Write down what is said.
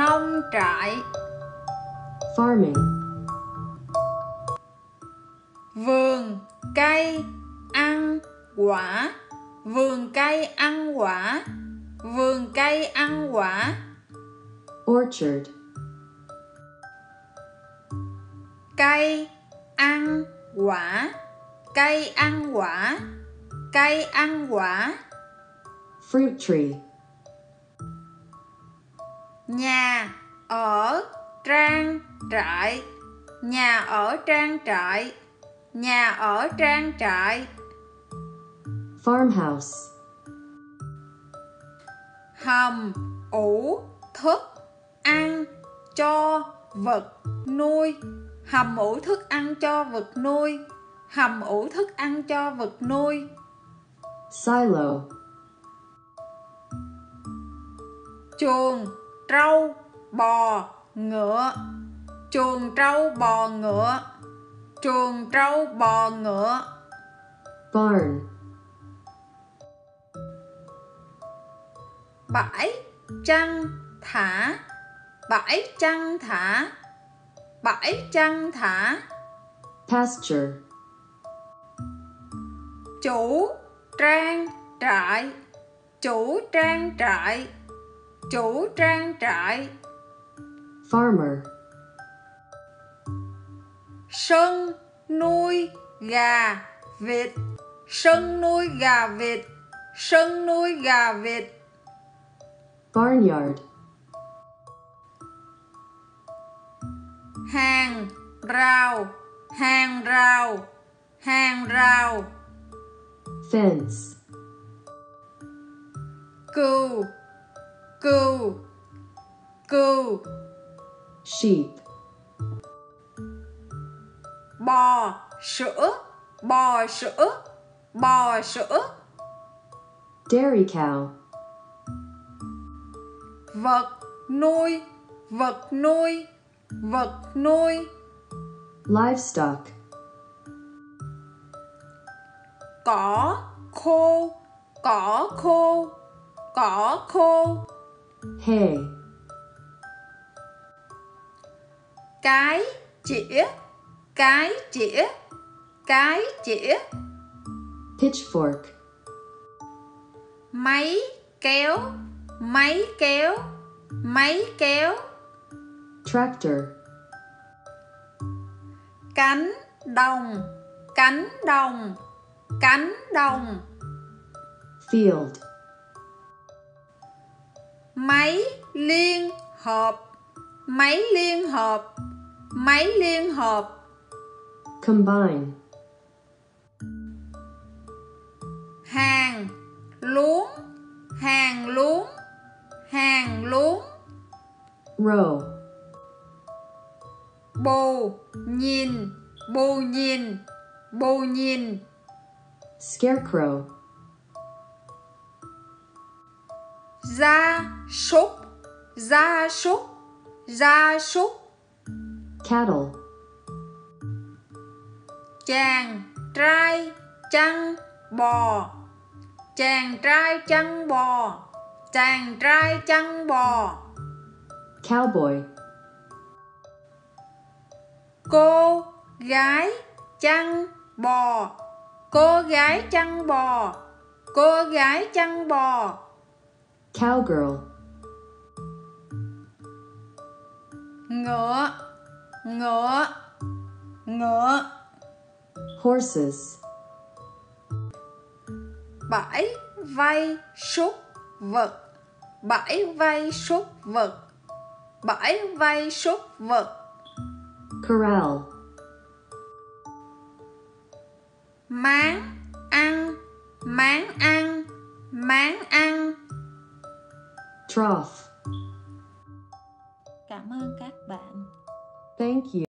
nông trại. Farming. Vườn cây ăn quả. Vườn cây ăn quả. Vườn cây ăn quả. Orchard. Cây ăn quả. Cây ăn quả. Cây ăn quả. Fruit tree. Nhà ở trang trại. Nhà ở trang trại. Nhà ở trang trại. Farmhouse. Hầm ủ thức ăn cho vật nuôi. Hầm ủ thức ăn cho vật nuôi. Hầm ủ thức ăn cho vật nuôi. Silo. Chuồng trâu bò ngựa. Chuồng trâu bò ngựa. Chuồng trâu bò ngựa. Barn. Bãi chăn thả. Bãi chăn thả. Bãi chăn thả. Pasture. Chủ trang trại. Chủ trang trại. Chủ trang trại. Farmer. Sân nuôi gà vịt. Sân nuôi gà vịt. Sân nuôi gà vịt. Barnyard. Hàng rào. Hàng rào. Hàng rào. Fence. Cừu. Cừu. Cừu. Sheep. Bò sữa. Bò sữa. Bò sữa. Dairy cow. Vật nuôi. Vật nuôi. Vật nuôi. Livestock. Cỏ khô. Cỏ khô. Cỏ khô. Hay. Cái chĩa. Cái chĩa. Cái chĩa. Pitchfork. Máy kéo. Máy kéo. Máy kéo. Tractor. Cánh đồng. Cánh đồng. Cánh đồng. Field. Máy liên hợp. Máy liên hợp. Máy liên hợp. Combine. Hàng luống. Hàng luống. Hàng luống. Row. Bù nhìn. Bù nhìn. Bù nhìn. Scarecrow. Gia súc. Gia súc. Gia súc. Cattle. Chàng trai chăn bò. Chàng trai chăn bò. Chàng trai chăn bò. Cowboy. Cô gái chăn bò. Cô gái chăn bò. Cô gái chăn bò. Cowgirl. Ngựa. Ngựa. Ngựa. Horses. Bãi vây súc vật. Bãi vây súc vật. Bãi vây súc vật. Corral. Máng ăn. Máng ăn. Máng ăn. Trough. Cảm ơn các bạn. Thank you.